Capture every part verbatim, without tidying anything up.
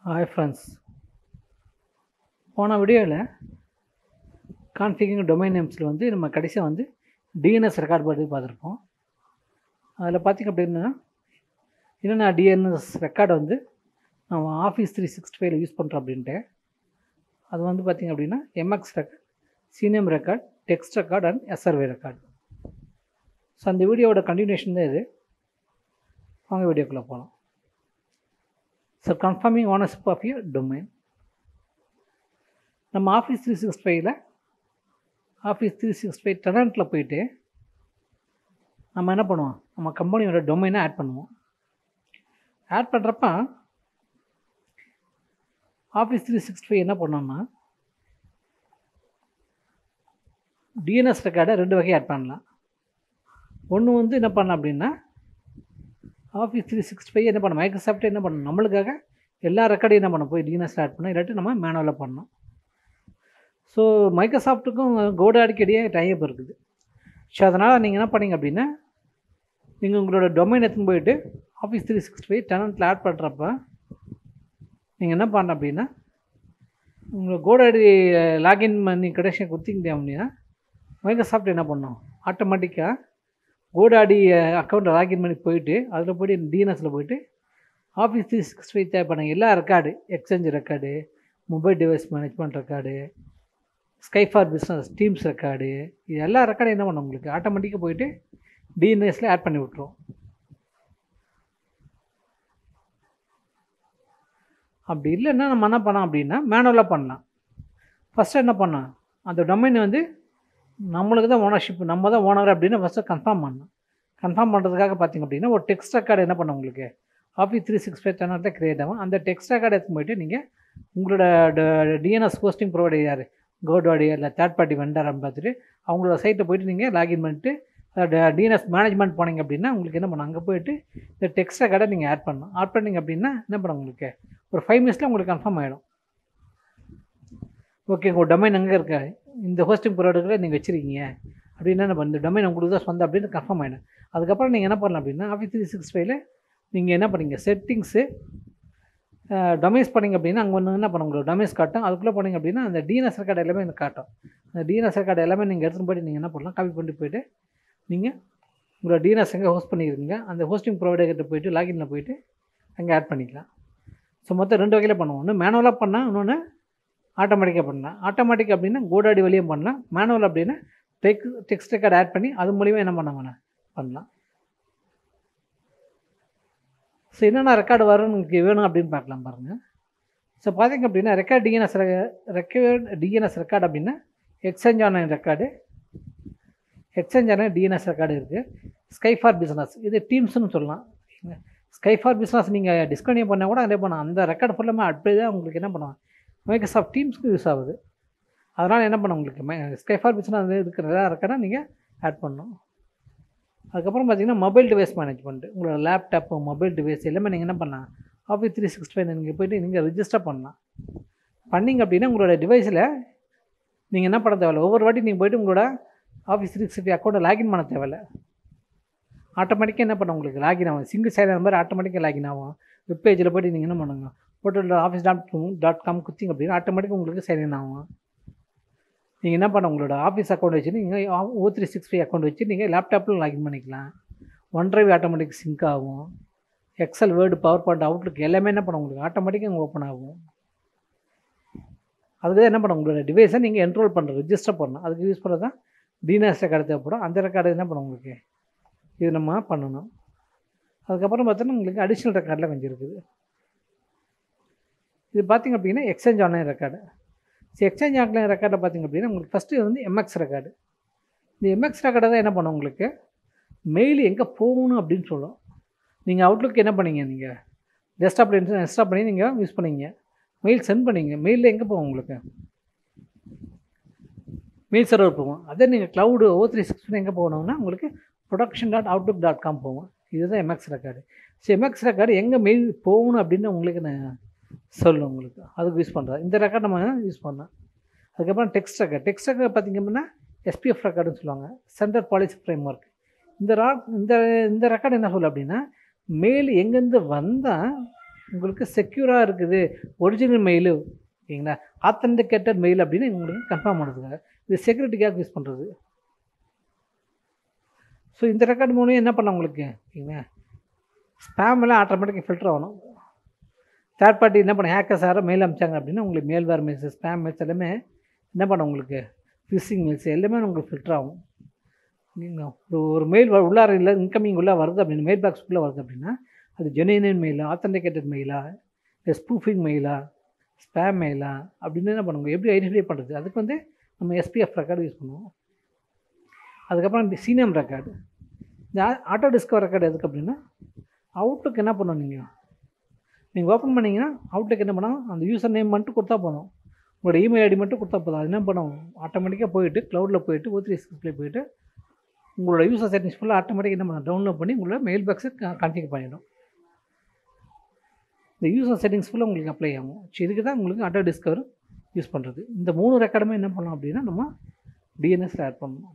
Hi friends. போன வீடியோவில் configuring domain நேம்ஸில் வந்து நம்ம கடைசியாக வந்து டிஎன்எஸ் ரெக்கார்ட் பற்றி பார்த்துருப்போம். அதில் பார்த்திங்க அப்படின்னா என்னென்ன டிஎன்எஸ் ரெக்கார்டை வந்து நம்ம ஆஃபீஸ் த்ரீ சிக்ஸ்டி ஃபைவ்ல யூஸ் பண்ணுறோம் அப்படின்ட்டு. அது வந்து பார்த்திங்க அப்படின்னா MX record, CNAME record, text record and SRV record. So அந்த வீடியோவோட கண்டினியூஷன் தான் இது. வாங்க வீடியோக்குள்ளே போகலாம். So confirming ownership of your domain. நம்ம ஆஃபீஸ் த்ரீ சிக்ஸ்டி ஃபைவ்ல ஆஃபீஸ் த்ரீ சிக்ஸ்டி ஃபைவ் டெனண்ட்டில் போயிட்டு நம்ம என்ன பண்ணுவோம், நம்ம கம்பெனியோட டொமைனை ஆட் பண்ணுவோம். ஆட் பண்ணுறப்ப ஆஃபீஸ் த்ரீ சிக்ஸ்டி ஃபைவ் என்ன பண்ணோம்னா டிஎன்எஸ் ரெக்கார்டை ரெண்டு வகை ஆட் பண்ணலாம். ஒன்று வந்து என்ன பண்ணலாம் அப்படின்னா ஆஃபீஸ் த்ரீ சிக்ஸ்டி ஃபைவ் என்ன பண்ண மைக்ரோசாஃப்ட் என்ன பண்ணணும், நம்மளுக்காக எல்லா ரெக்கார்டையும் என்ன பண்ண போய் டிஎன்எஸ் ஆட் பண்ணோம், இல்லாட்டி நம்ம மேனுவலாக பண்ணோம். ஸோ மைக்ரோசாஃப்ட்டுக்கும் கோடாடிக்கு இடையே டைப் இருக்குது. ஸோ அதனால் நீங்கள் என்ன பண்ணிங்க அப்படின்னா நீங்கள் உங்களோட டொமைன் எடுத்துன்னு போயிட்டு ஆஃபீஸ் த்ரீ சிக்ஸ்டி ஃபைவ் டெனண்ட்டில் ஆட் பண்ணுறப்ப நீங்கள் என்ன பண்ண அப்படின்னா உங்களை கோடாடி லாகின் பண்ணி கடைசியாக கொடுத்தீங்க அப்படின்னா மைக்ரோசாஃப்ட் என்ன பண்ணோம், ஆட்டோமேட்டிக்காக கோடாடி அக்கௌண்ட்டை லாகின் பண்ணி போயிட்டு அதில் போய்ட்டு டிஎன்எஸில் போய்ட்டு ஆஃபீஸ் த்ரீ சிக்ஸ்டி ஃபைவ் தேவைப்பட எல்லா record, exchange record, mobile device management record, Skype for business, Teams record, இது எல்லா ரெக்கார்டும் என்ன பண்ணோம் உங்களுக்கு ஆட்டோமேட்டிக்காக போய்ட்டு டிஎன்எஸில் ஆட் பண்ணி விட்ருவோம். அப்படி இல்லைன்னா நம்ம என்ன பண்ணோம் அப்படின்னா மேனுவலாக பண்ணலாம். ஃபஸ்ட்டு என்ன பண்ணோம், அந்த டொமைன் வந்து நம்மளுக்கு தான் ஓனர்ஷிப், நம்ம தான் ஓனர் அப்படின்னு ஃபஸ்ட்டு கன்ஃபார்ம் பண்ணணும். கன்ஃபார்ம் பண்ணுறதுக்காக பார்த்திங்க அப்படின்னா ஒரு டெக்ஸ்ட் ரெக்கார்டு என்ன பண்ண உங்களுக்கு office three sixty five channel தான் க்ரியேட் ஆகும். அந்த டெக்ஸ்ட் ரெக்கார்டு எடுத்து போய்ட்டு நீங்கள் உங்களோட டிஎன்எஸ் ஹோஸ்டிங் ப்ரொவைடர் யார், கோடாடி இல்லை தேர்ட் பார்ட்டி வெண்டர்னு பார்த்துட்டு அவங்களோட சைட்டை போய்ட்டு நீங்கள் லாகின் பண்ணிட்டு டிஎன்எஸ் மேனேஜ்மெண்ட் போனீங்க அப்படின்னா உங்களுக்கு என்ன பண்ணணும், அங்கே போய்ட்டு இந்த டெக்ஸ்ட் ரெக்கார்டை நீங்கள் ஆட் பண்ணணும். ஆட் பண்ணிங்க அப்படின்னா என்ன பண்ண உங்களுக்கு ஒரு ஃபைவ் மினிட்ஸில் உங்களுக்கு கன்ஃபார்ம் ஆகிடும். ஓகே, உங்கள் டொமைன் எங்கே இருக்கா, இந்த ஹோஸ்டிங் ப்ரொவைடரில் நீங்கள் வச்சுருக்கீங்க அப்படின்னா நம்ம இந்த டொமைன் உங்களுக்கு தான் சொந்தம் அப்படின்னு கன்ஃபார்ம் ஆகிடும். அதுக்கப்புறம் நீங்கள் என்ன பண்ணலாம் அப்படின்னா ஆஃபீஸ் த்ரீ சிக்ஸ்டி ஃபைவ்ல நீங்கள் என்ன பண்ணீங்க செட்டிங்ஸு டொமைன்ஸ் பண்ணிங்க அப்படின்னா அங்கே ஒன்று என்ன பண்ண உங்களுக்கு டொமைன்ஸ் காட்டும். அதுக்குள்ளே போனீங்க அப்படின்னா அந்த டிஎன்எஸ் ரெக்கார்டு எல்லாமே எனக்கு காட்டும். அந்த டிஎன்எஸ் ரெக்கார்டு எல்லாமே நீங்கள் எடுத்துகிட்டு போய்ட்டு நீங்கள் என்ன பண்ணலாம், காப்பி பண்ணிட்டு போய்ட்டு நீங்கள் உங்களோட டிஎன்எஸ் எங்கே ஹோஸ்ட் பண்ணியிருக்கீங்க அந்த ஹோஸ்டிங் ப்ரொவைடர்கிட்ட போய்ட்டு லாகினில் போய்ட்டு அங்கே ஆட் பண்ணிக்கலாம். ஸோ மொத்தம் ரெண்டு வகையில் பண்ணுவோம். ஒன்று மேனுவலாக பண்ணால், இன்னொன்று ஆட்டோமேட்டிக்காக பண்ணலாம். ஆட்டோமேட்டிக் அப்படின்னா கோடாடி வழியும் பண்ணலாம், மேனுவல் அப்படின்னா டெக் டெக்ஸ்ட் ரெக்கார்டு ஆட் பண்ணி அது மூலிமா என்ன பண்ண பண்ணலாம். ஸோ என்னென்ன ரெக்கார்டு வரும்னு உங்களுக்கு வேணும் அப்படின்னு பார்க்கலாம் பாருங்கள். ஸோ பார்த்திங்க அப்படின்னா record DNS record DNS record அப்படின்னா exchange online record, exchange online DNS record இருக்குது. ஸ்கை ஃபார் பிஸ்னஸ் இது டீம்ஸ்னு சொல்லலாம். ஸ்கை ஃபார் பிஸ்னஸ் நீங்கள் டிஸ்கன்டினியூ பண்ணால் கூட அதே பண்ணலாம். அந்த ரெக்கார்டு ஃபுல்லாமே அப்படியே தான் உங்களுக்கு என்ன பண்ணுவாங்க மைக்ரோசாஃப்ட் டீம்ஸ்க்கு யூஸ் ஆகுது. அதனால் என்ன பண்ண உங்களுக்கு மை ஸ்கை ஃபார் பிஸ்னஸ் இருக்கிற ரெக்கார்டை நீங்கள் ஆட் பண்ணணும். அதுக்கப்புறம் பார்த்திங்கன்னா மொபைல் டிவைஸ் மேனேஜ்மெண்ட், உங்களோட லேப்டாப்பு, மொபைல் டிவைஸ் எல்லாமே நீங்கள் என்ன பண்ணலாம் ஆஃபீஸ் த்ரீ சிக்ஸ்டி ஃபைவ் நீங்கள் போய்ட்டு நீங்கள் ரிஜிஸ்டர் பண்ணலாம். பண்ணிங்க அப்படின்னா உங்களோட டிவைஸில் நீங்கள் என்ன பண்ண தேவையில்லை, ஒவ்வொரு வாட்டி நீங்கள் போய்ட்டு உங்களோட ஆஃபீஸ் த்ரீ சிக்ஸ்டி ஃபைவ் அக்கௌண்ட்டை லாகின் பண்ண தேவையில்லை. ஆட்டோமேட்டிக்காக என்ன பண்ண உங்களுக்கு லாகின் ஆகும், சிங்கிள் சைடு நம்பர் ஆட்டோமேட்டிக்காக லாகின் ஆகும். வெப் பேஜில் போய்ட்டு நீங்கள் என்ன பண்ணுங்க portal office dot dot com குத்திங்க அப்படின்னா ஆட்டோமேட்டிக்காக உங்களுக்கு சைன் ஆகும். நீங்கள் என்ன பண்ண உங்களோட ஆஃபீஸ் அக்கௌண்ட் வச்சு நீங்கள் O three six five account வச்சு நீங்கள் லேப்டாப்பில் லாகின் பண்ணிக்கலாம். ஒன் ட்ரைவ் ஆட்டோமேட்டிக் சிங்க் ஆகும். Excel, Word, PowerPoint, Outlook எல்லாமே என்ன பண்ண உங்களுக்கு ஆட்டோமேட்டிக்காக ஓப்பன் ஆகும். அதுக்கு என்ன பண்ண உங்களோட டிவைஸை நீங்கள் என்ரோல் பண்ணுற ரிஜிஸ்டர் பண்ணணும். அதுக்கு யூஸ் பண்ணுறது தான் டிஎன்எஸ் ரெக்கார்டு தேவைப்படும். அந்த ரெக்கார்டு என்ன பண்ண உங்களுக்கு இது நம்ம பண்ணணும். அதுக்கப்புறம் பார்த்தோன்னா உங்களுக்கு அடிஷ்னல் ரெக்கார்டில் கொஞ்சம் இருக்குது. இது பார்த்திங்க அப்படின்னா exchange online record. So exchange online ரெக்கார்டை பார்த்திங்க அப்படின்னா உங்களுக்கு ஃபஸ்ட்டு வந்து எம்எக்ஸ் ரெக்கார்டு. இந்த எம்எக்ஸ் ரெக்கார்டை தான் என்ன பண்ணும் உங்களுக்கு மெயில் எங்கே போகணும் அப்படின்னு சொல்லும். நீங்கள் அவுட்லுக் என்ன பண்ணீங்க, நீங்கள் டெஸ்க்டாப்பில் இன்ஸ்டால் பண்ணி நீங்கள் யூஸ் பண்ணிங்க, மெயில் சென்ட் பண்ணிங்க, மெயிலில் எங்கே போகும் உங்களுக்கு மெயில் சர்வர் போகும். அதே நீங்கள் க்ளவுடு ஓ த்ரீ சிக்ஸ்டி எங்கே போகணுன்னா உங்களுக்கு production dot Outlook dot com போகும். இதுதான் MX record. So MX record எங்கே மெயில் போகணும் அப்படின்னு உங்களுக்கு நான் சொல்லும், உங்களுக்கு அதுக்கு யூஸ் பண்ணுறது இந்த ரெக்கார்டு நம்ம யூஸ் பண்ணோம். அதுக்கப்புறம் டெக்ஸ்ட் ரெக்கார்டு. டெக்ஸ்ட் ரெக்கார்டு பார்த்திங்க அப்படின்னா எஸ்பிஎஃப் ரெக்கார்டுன்னு சொல்லுவாங்க, சென்டர் பாலிசி ஃப்ரேம் ஒர்க். இந்த ரா இந்த இந்த ரெக்கார்டு என்ன சொல்லும் அப்படின்னா மெயில் எங்கேருந்து வந்தால் உங்களுக்கு செக்யூராக இருக்குது, ஒரிஜினல் மெயிலு ஓகேங்களா, ஆத்தென்டிகேட்டட் மெயில் அப்படின்னு உங்களுக்கு கன்ஃபார்ம் பண்ணுறதுக்காக இது செக்யூரிட்டிக்காக யூஸ் பண்ணுறது. ஸோ இந்த ரெக்கார்டு மூலம் என்ன பண்ண உங்களுக்கு ஓகேங்களா, ஸ்பேம் எல்லாம் ஆட்டோமேட்டிக்காக ஃபில்டர் ஆகணும். தேர்ட் பார்ட்டி என்ன பண்ண ஹேக்கர்ஸ் யாரும் மெயில் அனுப்பிச்சாங்க அப்படின்னா உங்களுக்கு மெயில் வேறு மெயில்ஸ் ஸ்பேம் மெயில்ஸ் எல்லாமே என்ன பண்ண உங்களுக்கு ஃபிஷிங் மெயில்ஸ் எல்லாமே உங்களுக்கு ஃபில்டர் ஆகும். ஒரு ஒரு மெயில் உள்ளார இல்லை இன்கமிங் உள்ளே வருது அப்படின்னு மெயில் பாக்ஸ்க்குள்ளே வருது அப்படின்னா அது ஜெனுயின் மெயிலா, ஆத்தென்டிகேட்டட் மெயிலா, இல்லை ஸ்பூஃபிங் மெயிலா, ஸ்பேம் மெயிலா அப்படின்னு என்ன பண்ணுவோம், எப்படி ஐடென்டிஃபை பண்ணுறது, அதுக்கு வந்து நம்ம எஸ்பிஎஃப் ரெக்கார்டு யூஸ் பண்ணுவோம். அதுக்கப்புறம் சீனியம் ரெக்கார்டு, இந்த ஆட்டோ டிஸ்கவர் ரெக்கார்டு எதுக்கு அப்படின்னா அவுட்லுக் என்ன பண்ணணும், நீங்கள் நீங்கள் ஓப்பன் பண்ணிங்கன்னா அவுட்லுக் என்ன பண்ணால் அந்த யூசர் நேம் மட்டும் கொடுத்தா போதும், உங்களோட இமெயில் ஐடி மட்டும் கொடுத்தா போதும். அது என்ன பண்ணும் ஆட்டோமேட்டிக்காக போயிட்டு க்ளவுடில் போயிட்டு ஓ த்ரீ சிக்ஸ்லேயே போயிட்டு உங்களோட யூசர் செட்டிங்ஸ் ஃபுல்லாக ஆட்டோமேட்டிக்காக என்ன பண்ண டவுன்லோட் பண்ணி உங்களோட மெயில் பாக்ஸை கான்ஃபிகர் பண்ணிடும். இந்த யூசர் செட்டிங்ஸ் ஃபுல்லாக உங்களுக்கு அப்ளை ஆகும். ஸோ இதுக்கு தான் உங்களுக்கு ஆட்டோ டிஸ்கவர் யூஸ் பண்ணுறது. இந்த மூணு ரெக்கார்டுமே என்ன பண்ணலாம் அப்படின்னா நம்ம டிஎன்எஸில் ஆட் பண்ணணும்.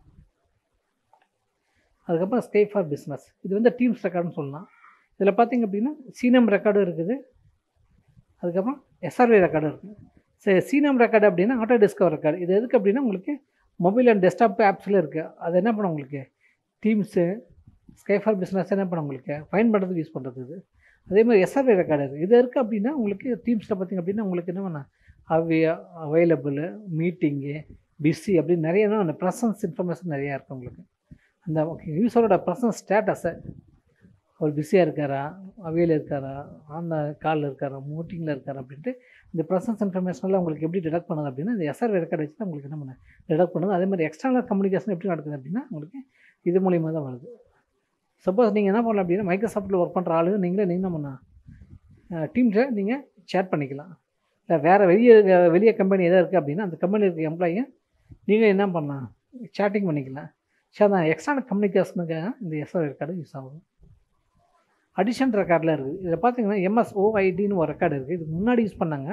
அதுக்கப்புறம் ஸ்கேப் ஃபார் பிஸ்னஸ், இது வந்து டீம்ஸ் ரெக்கார்டுன்னு சொல்லலாம். இதில் பார்த்திங்க அப்படின்னா சீனம் ரெக்கார்டும் இருக்குது, அதுக்கப்புறம் எஸ்ஆர்வி ரெக்கார்டும் இருக்குது. சரி, சீனம் ரெக்கார்டு அப்படின்னா ஆட்டோ டிஸ்கவர் ரெக்கார்டு. இது எதுக்கு அப்படின்னா உங்களுக்கு மொபைல் அண்ட் டெஸ்க்டாப் ஆப்ஸில் இருக்குது. அது என்ன பண்ண உங்களுக்கு டீம்ஸு ஸ்கேப் ஃபார் பிஸ்னஸ் என்ன பண்ண உங்களுக்கு ஃபைன் பண்ணுறதுக்கு யூஸ் பண்ணுறது. இது அதே மாதிரி எஸ்ஆர்வி ரெக்கார்டு இருக்குது. இது இருக்குது அப்படின்னா உங்களுக்கு டீம்ஸில் பார்த்திங்க அப்படின்னா உங்களுக்கு என்ன பண்ண அவை அவைலபிள், மீட்டிங்கு, பிஸி அப்படின்னு நிறைய அந்த ப்ரெசன்ஸ் இன்ஃபர்மேஷன் நிறையா இருக்குது உங்களுக்கு. அந்த யூஸரோட ப்ரெசன்ஸ் ஸ்டேட்டஸை அவர் பிஸியாக இருக்காரா, அவையில் இருக்காரா, அந்த காலில் இருக்காரா, மீட்டிங்கில் இருக்காரா அப்படின்ட்டு இந்த ப்ரெசன்ஸ் இன்ஃபர்மேஷனில் உங்களுக்கு எப்படி டிடெக்ட் பண்ணுது அப்படின்னா இந்த எஸ்ஆர்வி ரெக்கார்டு வச்சு தான் உங்களுக்கு என்ன பண்ண டிடெக்ட் பண்ணுது. அதே மாதிரி எக்ஸ்டர்னல் கம்யூனிகேஷன் எப்படி நடக்குது அப்படின்னா உங்களுக்கு இது மூலியமாக தான் வருது. சப்போஸ் நீங்கள் என்ன பண்ணலாம் அப்படின்னா மைக்ரோசாஃப்ட்டில் ஒர்க் பண்ணுற ஆளுங்க நீங்களே நீங்கள் என்ன பண்ணலாம் டீம்ஸை நீங்கள் சேட் பண்ணிக்கலாம். இல்லை வேறு வெளியே வெளியே கம்பெனி எதாவது இருக்குது அப்படின்னா அந்த கம்பெனியில் இருக்க எம்ப்ளாயை நீங்கள் என்ன பண்ணலாம் சேட்டிங் பண்ணிக்கலாம். ஸோ அதான் எக்ஸ்டர்னல் கம்யூனிகேஷனுக்காக இந்த எஸ்ஆர்வி ரெக்கார்டு யூஸ் ஆகும். அடிஷன் ரெக்கார்டில் இருக்குது. இதில் பார்த்தீங்கன்னா எம்எஸ்ஓஐடின்னு ஒரு ரெக்கார்டு இருக்குது. இதுக்கு முன்னாடி யூஸ் பண்ணாங்க,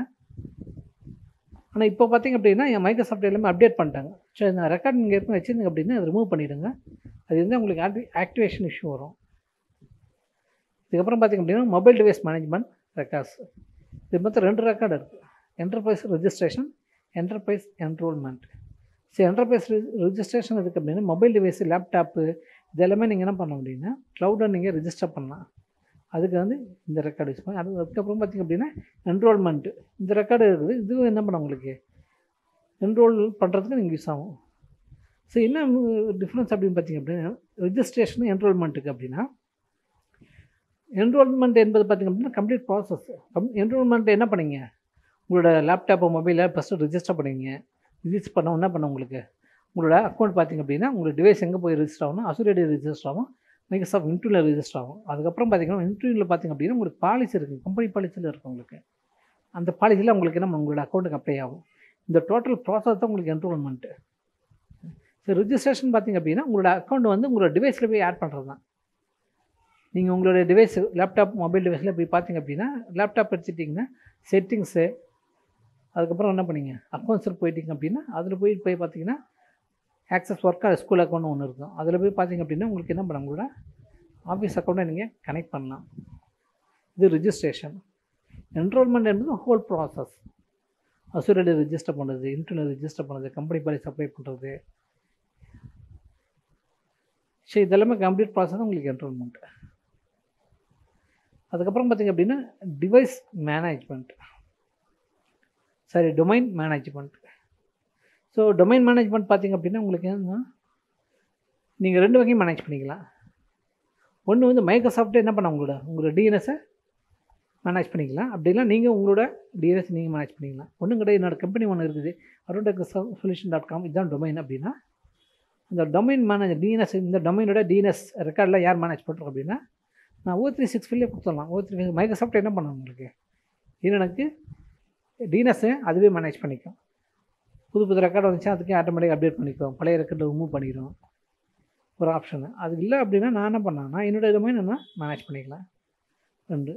ஆனால் இப்போ பார்த்திங்க அப்படின்னா என் மைக்ரோசாஃப்ட் எல்லாமே அப்டேட் பண்ணிட்டாங்க. ஸோ இந்த ரெக்கார்டு நீங்கள் ஏற்கனவே வச்சுருங்க அப்படின்னா அதை ரிமூவ் பண்ணிவிடுங்க. அது வந்து உங்களுக்கு ஆக்டி ஆக்டிவேஷன் இஷ்யூ வரும். இதுக்கப்புறம் பார்த்திங்க அப்படின்னா மொபைல் டிவைஸ் மேனேஜ்மெண்ட் ரெக்கார்ட்ஸ், இது மொத்தம் ரெண்டு ரெக்கார்டு இருக்குது. Enterprise registration, enterprise enrolment. சரி, என்டர்பிரைஸ் ரெஜிஸ்ட்ரேஷன் எதுக்கு அப்படின்னா மொபைல் டிவைஸு, லேப்டாப்பு இதெல்லாமே நீங்கள் என்ன பண்ண அப்படின்னா க்ளவுடை நீங்கள் ரெஜிஸ்டர் பண்ணலாம். அதுக்கு வந்து இந்த ரெக்கார்டு யூஸ் பண்ணி அது அதுக்கப்புறம் பார்த்திங்க அப்படின்னா என்ரோல்மெண்ட்டு இந்த ரெக்கார்டு இருக்குது. இதுவும் என்ன பண்ண உங்களுக்கு என்ரோல் பண்ணுறதுக்கு நீங்கள் யூஸ் ஆகும். ஸோ என்ன டிஃப்ரென்ஸ் அப்படின்னு பார்த்திங்க அப்படின்னா ரெஜிஸ்ட்ரேஷன் என்ரோல்மெண்ட்டுக்கு அப்படின்னா என்ரோல்மெண்ட் என்பது பார்த்திங்க அப்படின்னா கம்ப்ளீட் ப்ராசஸ். கம் என்ரோல்மெண்ட் என்ன பண்ணிங்க உங்களோட லேப்டாப்பை மொபைலை ஃபஸ்ட்டு ரெஜிஸ்டர் பண்ணுவீங்க. ரிஜிஸ்டர் பண்ண என்ன பண்ண உங்களுக்கு உங்களோட அக்கௌண்ட் பார்த்திங்க அப்படின்னா உங்களோட டிவைஸ் எங்கே போய் ரெஜிஸ்டர் ஆகணும், அசூரியடி ரெஜிஸ்டர் ஆகும், மைக்ரோசாஃப்ட் இன்ட்ரூவில் ரெஜிஸ்டர் ஆகும். அதுக்கப்புறம் பார்த்திங்கன்னா இன்ட்ரூவில் பார்த்திங்க அப்படின்னா உங்களுக்கு பாலிசி இருக்குது, கம்பெனி பாலிசியில் இருக்குது உங்களுக்கு. அந்த பாலிசியில் உங்களுக்கு என்ன உங்களோட அக்கௌண்ட்டுக்கு அப்ளை ஆகும். இந்த டோட்டல் ப்ராசஸ் தான் உங்களுக்கு என்ரோல்மெண்ட்டு. ஸோ ரிஜிஸ்ட்ரேஷன் பார்த்திங்க அப்படின்னா உங்களோட அக்கௌண்ட் வந்து உங்களோட டிவைஸில் போய் ஆட் பண்ணுறது தான். நீங்கள் உங்களோட டிவைஸ் லேப்டாப் மொபைல் டிவைஸில் போய் பார்த்திங்க அப்படின்னா லேப்டாப் எடுத்துட்டிங்கன்னா செட்டிங்ஸு, அதுக்கப்புறம் என்ன பண்ணிங்க அக்கௌண்ட்ஸில் போயிட்டிங்க அப்படின்னா அதில் போய் போய் பார்த்திங்கன்னா ஆக்சஸ் ஒர்க்காக ஸ்கூல் அக்கௌண்ட் ஒன்று இருக்கும். அதில் போய் பார்த்திங்க அப்படின்னா உங்களுக்கு என்ன பண்ண உங்களோட ஆஃபீஸ் அக்கௌண்ட்டை நீங்கள் கனெக்ட் பண்ணலாம். இது ரிஜிஸ்ட்ரேஷன். என்ரோல்மெண்ட் என்பது ஹோல் ப்ராசஸ். அசூரியடி ரிஜிஸ்டர் பண்ணுறது, இன்டர்னல் ரிஜிஸ்டர் பண்ணுறது, கம்பெனி பாலிசி அப்ளை பண்ணுறது. ஸோ இதெல்லாமே கம்ப்ளீட் ப்ராசஸ் தான் உங்களுக்கு என்ரோல்மெண்ட். அதுக்கப்புறம் பார்த்திங்க அப்படின்னா device management, sorry domain management. So domain management பார்த்திங்க அப்படின்னா உங்களுக்கு என்னன்னா நீங்கள் ரெண்டு வகையும் மேனேஜ் பண்ணிக்கலாம். ஒன்று வந்து மைக்ரோசாஃப்ட்டே என்ன பண்ண உங்களோட உங்களோட டிஎன்எஸை மேனேஜ் பண்ணிக்கலாம். அப்படின்னா நீங்கள் உங்களோட டிஎன்எஸ் நீங்கள் மேனேஜ் பண்ணிக்கலாம். ஒன்றும் கிடையாது, என்னோட கம்பெனி ஒன்று இருக்குது அருண்டெக் சொல்யூஷன் டாட் காம், இதுதான் டொமைன் அப்படின்னா இந்த டொமைன் மேனேஜ் டிஎன்எஸ் இந்த டொமைனோட டிஎன்எஸ் ரெக்கார்டில் யார் மேனேஜ் பண்ணுறோம் அப்படின்னா நான் ஓ த்ரீ சிக்ஸ் ஃபீல்டே கொடுத்துடலாம். ஓ த்ரீ மைக்ரோசாஃப்ட் என்ன பண்ணணும் உங்களுக்கு இது எனக்கு டிஎன்எஸ்ஸை அதுவே மேனேஜ் பண்ணிக்கும். புது புது ரெக்கார்டு வந்துச்சுன்னா அதுக்கே ஆட்டோமேட்டிக்காக அப்டேட் பண்ணிக்கும், பழைய ரெக்கார்டில் ரிமூவ் பண்ணிடும் ஒரு ஆப்ஷனு. அது இல்லை அப்படின்னா நான் என்ன பண்ணேன்னா என்னோடய டொமைன் நான் மேனேஜ் பண்ணிக்கலாம். ரெண்டு.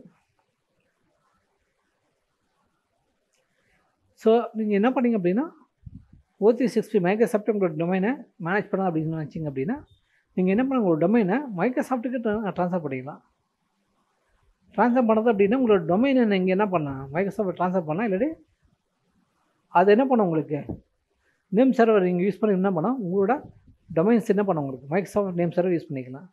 ஸோ நீங்கள் என்ன பண்ணிங்க அப்படின்னா ஓ த்ரீ சிக்ஸ்டி மைக்ரோசாஃப்ட் உங்களோட டொமைனை மேனேஜ் பண்ணலாம் அப்படின்னு நினச்சிங்க அப்படின்னா நீங்கள் என்ன பண்ண உங்களோட டொமைனை மைக்ரோசாஃப்ட்டுக்கு ட்ரான்ஸ்ஃபர் பண்ணிக்கலாம். ட்ரான்ஸ்ஃபர் பண்ணது அப்படின்னா உங்களோட டொமைனை நீங்கள் என்ன பண்ணலாம், மைக்ரோசாஃப்ட் ட்ரான்ஸ்ஃபர் பண்ணலாம். இல்லாட்டி அது என்ன பண்ணும், உங்களுக்கு நேம் சர்வர் நீங்கள் யூஸ் பண்ணி என்ன பண்ணால் உங்களோட டொமைன்ஸ் என்ன பண்ண உங்களுக்கு மைக்ரோசாஃப்ட் நேம் சர்வர் யூஸ் பண்ணிக்கலாம்.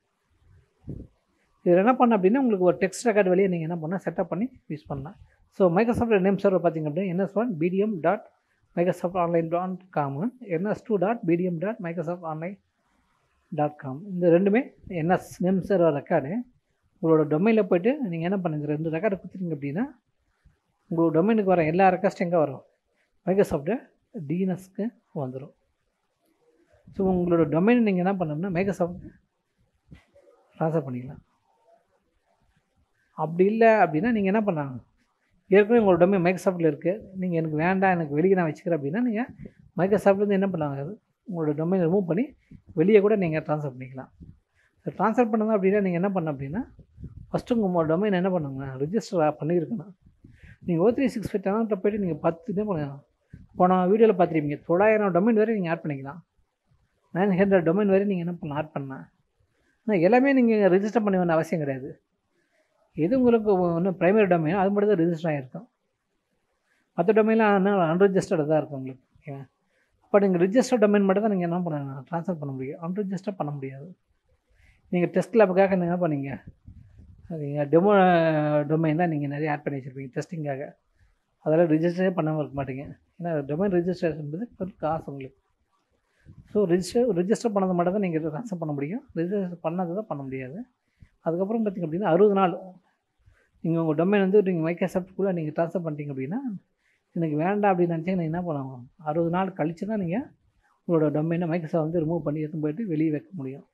இதில் என்ன பண்ண அப்படின்னா உங்களுக்கு ஒரு டெக்ஸ்ட் ரெக்கார்டு வழியை நீங்கள் என்ன பண்ணால் செட்டப் பண்ணி யூஸ் பண்ணலாம். ஸோ மைக்ரோசாஃப்ட் நேம் சர்வர் பார்த்திங்க அப்படின்னா NS one BDM dot Microsoft online dot com, NS two dot BDM dot Microsoft online dot com, இந்த ரெண்டுமே என்எஸ் நேம் சர்வர் ரெக்கார்டு. உங்களோட டொமைனில் போய்ட்டு நீங்கள் என்ன பண்ணுங்க, ரெண்டு ரெக்கார்டு கொடுத்துட்டீங்க அப்படின்னா உங்களோட டொமைனுக்கு வர எல்லா ரெக்வஸ்ட்டும் எங்கே வரும், மைக்ரோசாஃப்ட்டு டிஎன்எஸ்க்கு வந்துடும். ஸோ உங்களோட டொமைன் நீங்கள் என்ன பண்ணணும்னா மைக்ரோசாஃப்ட் ட்ரான்ஸ்ஃபர் பண்ணிக்கலாம். அப்படி இல்லை அப்படின்னா நீங்கள் என்ன பண்ணாங்க, ஏற்கனவே உங்களோட டொமைன் மைக்ரோசாஃப்ட்டில் இருக்குது, நீங்கள் எனக்கு வேண்டாம் எனக்கு வெளியே நான் வச்சுக்கிறேன் அப்படின்னா நீங்கள் மைக்ரோசாஃப்ட்லேருந்து என்ன பண்ணாங்க, உங்களோட டொமைன் ரிமூவ் பண்ணி வெளியே கூட நீங்கள் ட்ரான்ஸ்ஃபர் பண்ணிக்கலாம். ஸோ ட்ரான்ஸ்ஃபர் பண்ணணும் அப்படின்னா நீங்கள் என்ன பண்ண அப்படின்னா ஃபஸ்ட்டு உங்கள் டொமைன் என்ன பண்ணுங்க, ரிஜிஸ்டர் பண்ணியிருக்கணும். நீங்கள் ஓ த்ரீ சிக்ஸ் ஃபைவ் டெனாட்டில் போய்ட்டு நீங்கள் பத்து என்ன பண்ணுங்க, போன வீடியோவில் பார்த்துருப்பீங்க, தொள்ளாயிரம் டொமைன் வரை நீங்கள் ஆட் பண்ணிக்கலாம். நைன் ஹண்ட்ரட் டொமைன் வரை நீங்கள் என்ன பண்ணலாம் ஆட் பண்ணலாம். ஆனால் எல்லாமே நீங்கள் ரிஜிஸ்டர் பண்ண வேண்டிய அவசியம் கிடையாது. எது உங்களுக்கு ஒன்று ப்ரைமரி டொமைன் அது மட்டும் தான் ரிஜிஸ்டர் ஆகிருக்கும். மற்ற டொமைன்லாம் என்ன அன்ரிஜிஸ்டர்டு தான் இருக்கும் உங்களுக்கு. ஓகேவா? அப்போ நீங்கள் ரிஜிஸ்டர் டொமைன் மட்டும் தான் நீங்கள் என்ன பண்ண ட்ரான்ஸ்ஃபர் பண்ண முடியும், அன்ரிஜிஸ்டர் பண்ண முடியாது. நீங்கள் டெஸ்ட் லேபுக்காக நீங்கள் என்ன பண்ணீங்க, நீங்கள் டெமோ டொமைன் தான் நீங்கள் நிறைய ஆட் பண்ணி வச்சுருப்பீங்க டெஸ்டிங்காக, அதெல்லாம் ரிஜிஸ்டரே பண்ணாமல் இருக்க மாட்டீங்க. ஏன்னா டொமைன் ரிஜிஸ்ட்ரேஷன் என்பது ஒரு காசு உங்களுக்கு. ஸோ ரிஜிஸ்டர் ரிஜிஸ்டர் பண்ணது மட்டும் தான் நீங்கள் ட்ரான்ஸ்ஃபர் பண்ண முடியும், ரிஜிஸ்டர் பண்ணது தான் பண்ண முடியாது. அதுக்கப்புறம் பார்த்திங்க அப்படின்னா அறுபது நாள் நீங்கள் உங்கள் டொமைன் வந்து நீங்கள் மைக்ரோசாஃப்ட்குள்ளே நீங்கள் ட்ரான்ஸ்ஃபர் பண்ணிட்டீங்க அப்படின்னா எனக்கு வேண்டாம் அப்படின்னு நினச்சிங்கன்னா என்ன பண்ணுவாங்க, அறுபது நாள் கழித்து தான் நீங்கள் உங்களோட டொமைனை மைக்ரோசாஃப்ட் வந்து ரிமூவ் பண்ணி எடுத்து போய்ட்டு வெளியே வைக்க முடியும்.